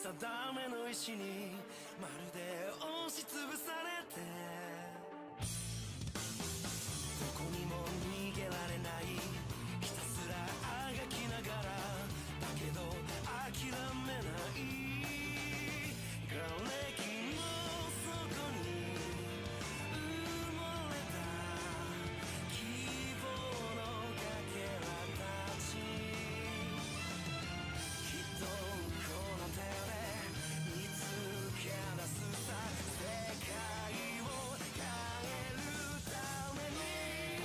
めの石にまるで押しつぶされてどこにも逃げられないひたすらあがきながらだけど諦めない瓦礫の底に埋もれた希望のかけらたちきっとこの手で見つけ出すさ世界を変えるために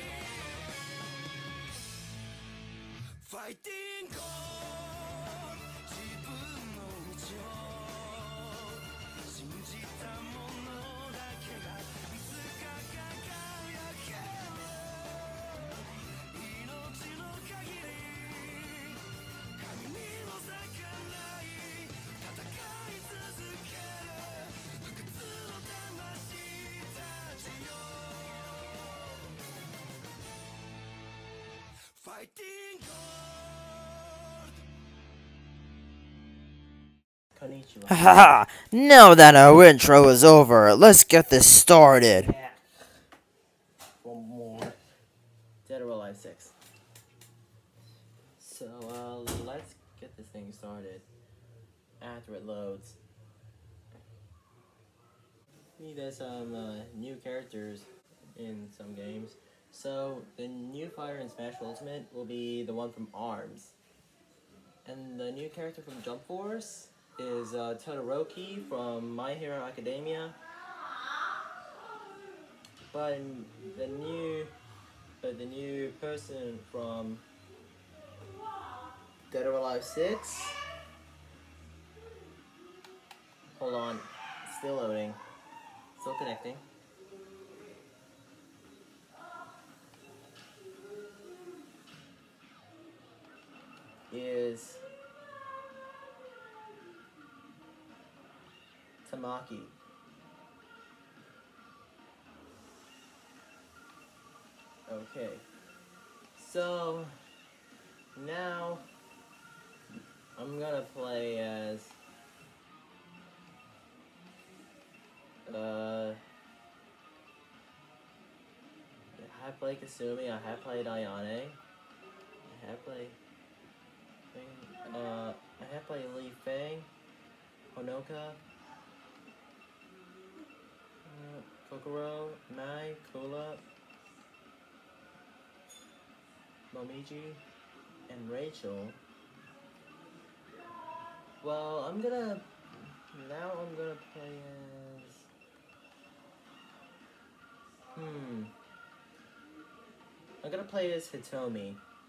ファイティング自分の道を信じたものだけがいつか輝ける命の限り神にも咲かない戦い続ける不屈の魂たちよファイティング Haha! Now that our intro is over, let's get this started. Yeah. One more. Dead or Alive 6. So, let's get this thing started. After it loads. There's some new characters in some games. So, the new fighter in Smash Ultimate will be the one from ARMS. And the new character from Jump Force is Todoroki from My Hero Academia. But the new person from Dead or Alive 6. Hold on, it's still loading, still connecting. Is Tamaki. Okay, so now I'm gonna play as I have played Kasumi, I have played Ayane, I have played Li Fei, Honoka, Kokoro, Mai, Kula, Momiji, and Rachel. Well, I'm gonna play as I'm gonna play as Hitomi.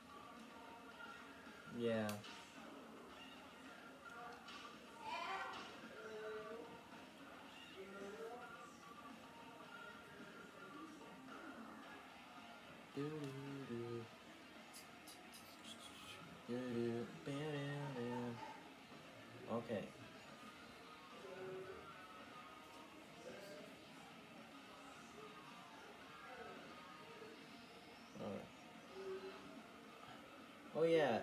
Yeah. Okay. Alright. Oh yeah.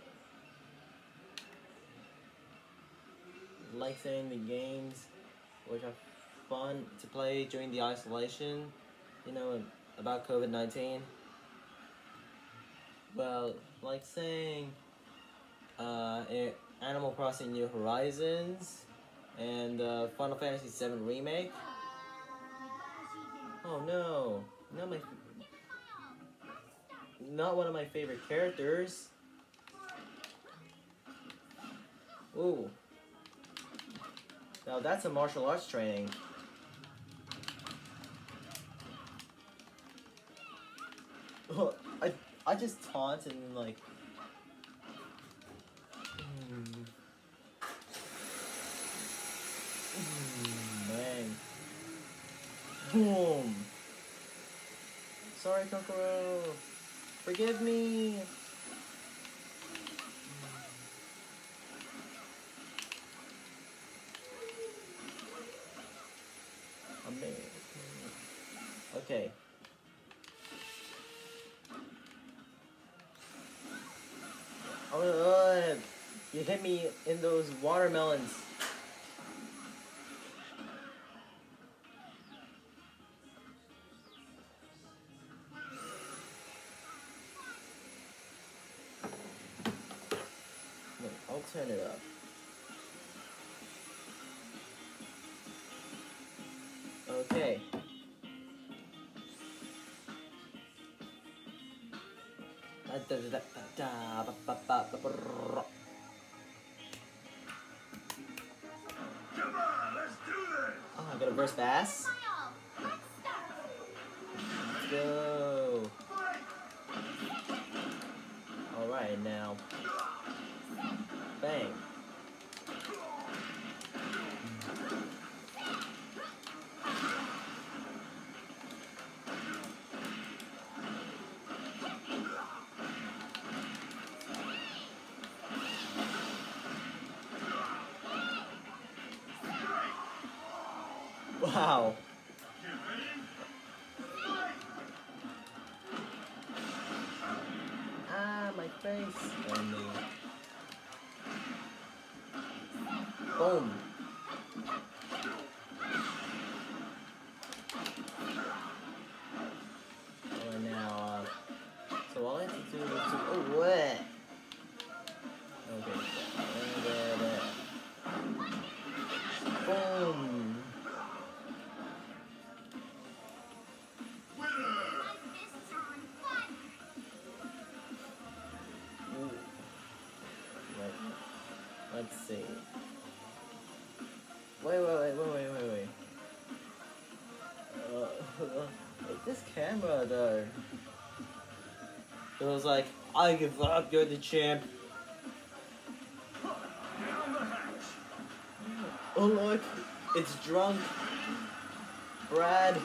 Like saying the games which are fun to play during the isolation, you know, about COVID-19. Well, like saying Animal Crossing New Horizons and Final Fantasy VII Remake. Oh no, not one of my favorite characters. Ooh. Now that's a martial arts training. I just taunt and like. Man. Boom. Sorry, Kokoro. Forgive me. Okay. Oh, you hit me in those water watermelons. Look, I'll turn it up. Okay. Come on, let's do this! Oh, I got a burst fast. Let's go. Alright, now. Bang. Wow. Ah, my face. And boom. Alright, now, so all I have to do is to, oh, what? Okay. Boom. Ooh. Let's see. Wait. This camera though. It was like, I give up, you're the champ. Oh look, it's drunk. Brad.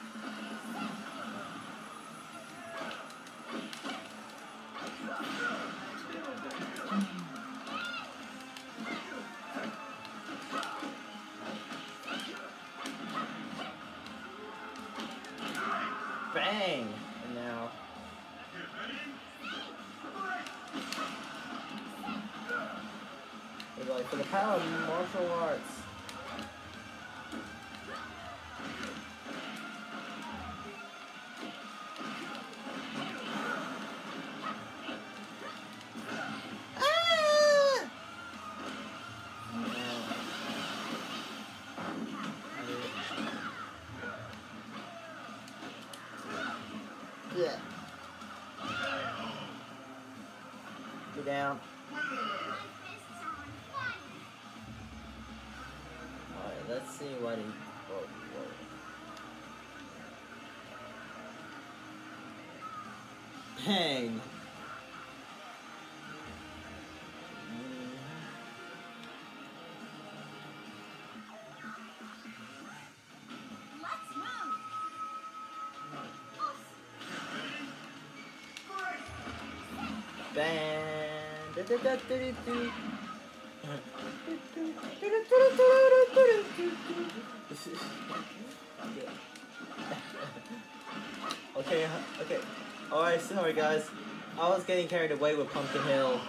Bang! And now. We're like, for the power of martial arts. Yeah. Get down. Alright, let's see what he. Whoa. Bang! Okay. Alright, sorry guys. I was getting carried away with Pumpkin Hill.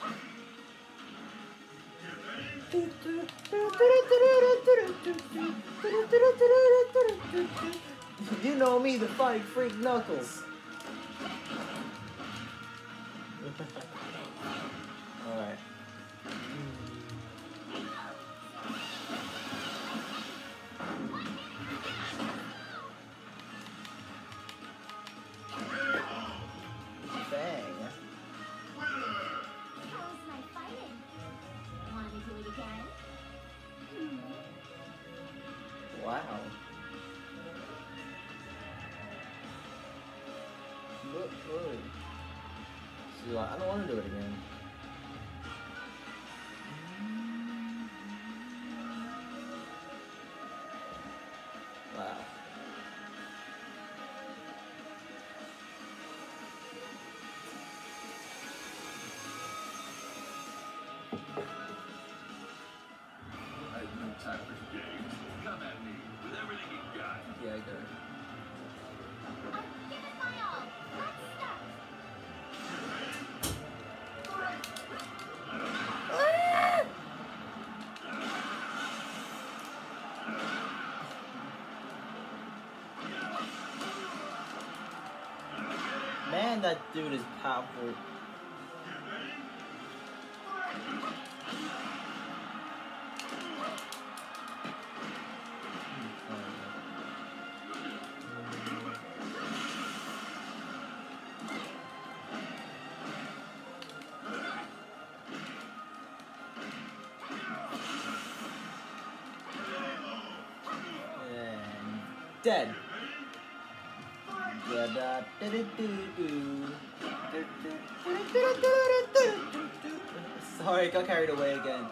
You know me, the fight freak Knuckles. Alright. Bang. How's my fighting? Want to do it again? Wow. Look. She's like, I don't want to do it again. Wow. I have no time for games. Come at me with everything you got. Yeah, I go. Give it my all. Let's start. that dude is powerful. Dead. Sorry, got carried away again.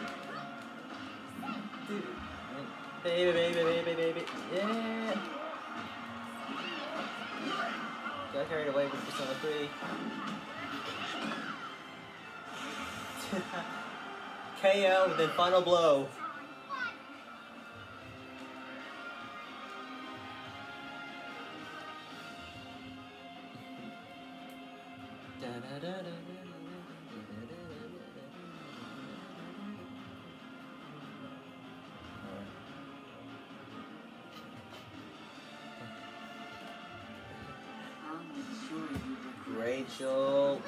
Baby, baby, baby, baby. Yeah. Got carried away with Persona 3. KO, then final blow. Rachel.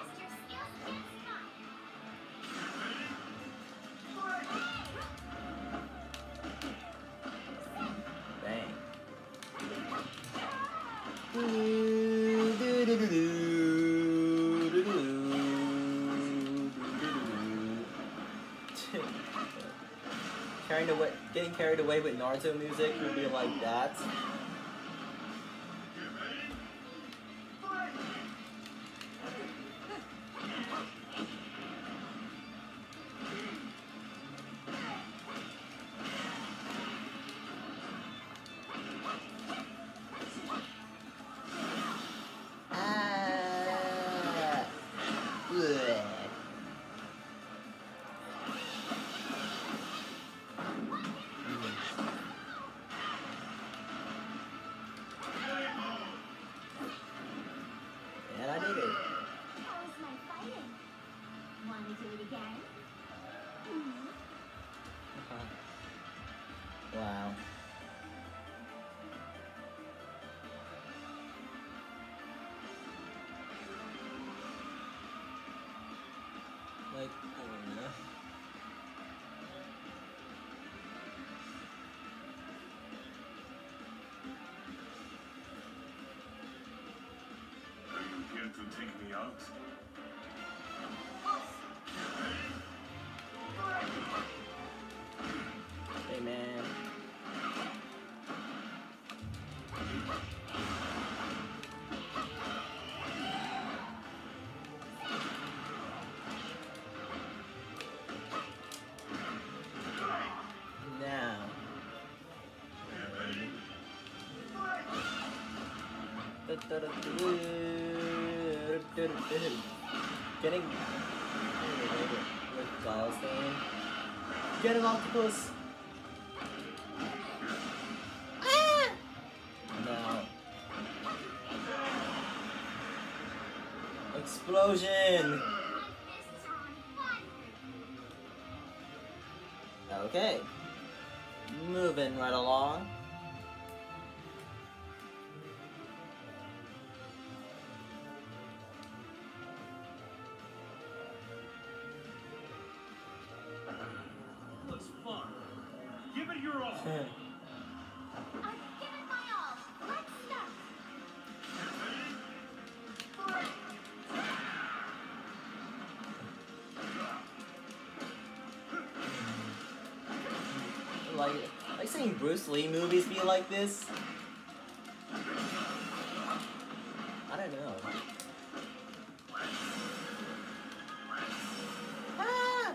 Bang. Getting carried away with Naruto music would be like that. And I did it. How was my fighting? Want to do it again? Wow. Like, I don't know. Here to take me out. Hey, man. Now. Getting with Giles thing. Get an octopus. Now. Explosion. Okay. Moving right along. Looks fun. Give it your all. I've given my all. Let's start. Like seeing Bruce Lee movies be like this. I don't know. Ah!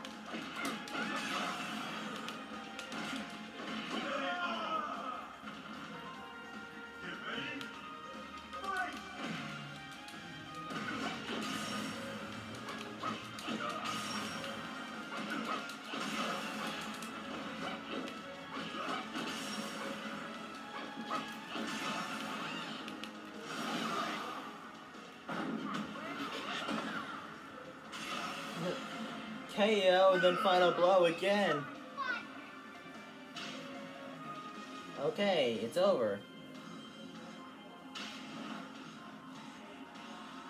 KO and then final blow again. Okay, it's over.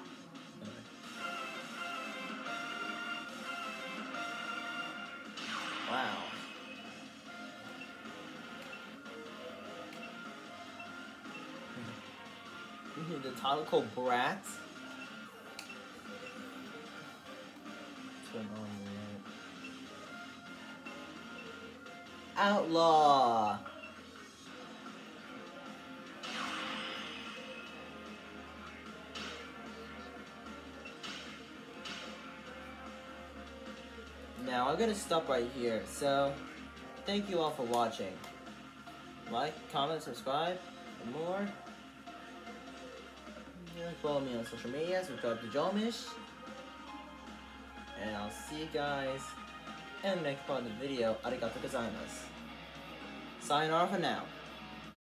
The title called Brat. What's going on here? Outlaw. Now I'm gonna stop right here. So, thank you all for watching. Like, comment, subscribe for more. Follow me on social media, subscribe to Jomish. And I'll see you guys in the next part of the video. Arigatou gozaimasu. Sayonara for now.